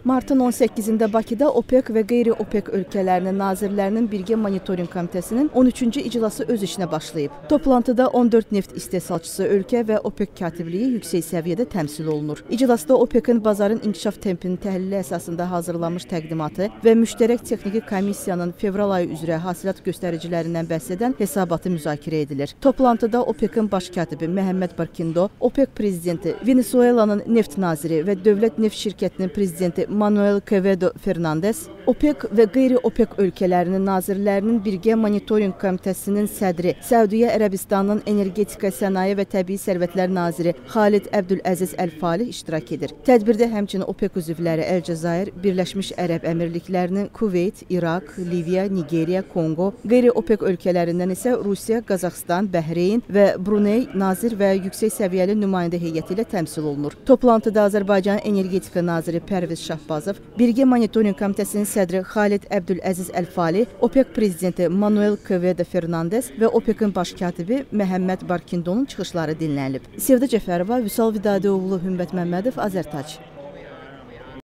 Martın 18-də Bakıda OPEC və qeyri-OPEC ölkələrinin nazirlərinin birgə monitorinq komitəsinin 13-cü iclası öz işinə başlayıb. Toplantıda 14 neft istehsalçısı ölkə və OPEC katibliyi yüksək səviyyədə təmsil olunur. İclasda OPEC-in bazarın inkişaf tempinin təhlili əsasında hazırlanmış təqdimatı və müştərək texniki komissiyanın fevral ayı üzrə hasilat göstəricilərindən bəhs edən hesabatı müzakirə edilir. Toplantıda OPEC-in baş katibi Məhəmməd Barkindo, OPEC prezidenti, Venezuelanın neft naziri və Dövlət Neft Şirkətinin prezidenti Manuel Quevedo Fernandes, OPEC və qeyri-OPEC ölkələrinin nazirlərinin birgə monitorinq komitəsinin sədri, Səudiyyə Ərəbistanının energetika, sənaye və təbii sərvətlər naziri Xalid Əbdüləziz Əl-Falih iştirak edir. Tədbirdə həmçinin OPEC üzvləri Əlcəzair, Birləşmiş Ərəb Əmirliklərinin Kuveyt, İraq, Liviya, Nigeriya, Kongo, qeyri-OPEC ölkələrindən isə Rusiya, Qazaxıstan, Bəhreyn və Bruney nazir və yüksək səviyyəli nümayəndə heyəti ilə təmsil olunur. Toplantıda Azərbaycanın energetika naziri Pərviz Şahbazov, birgə monitorinq komitəsinin sədri Xalid Əbdüləziz Əl-Falih, OPEC prezidenti Manuel Quevedo Fernandes və OPEC-in baş katibi Məhəmməd Barkindonun çıxışları dinlənilib. Sevda Cəfərova, Vüsal Vidadioğlu, Hümbət Məmmədov, Azərtac.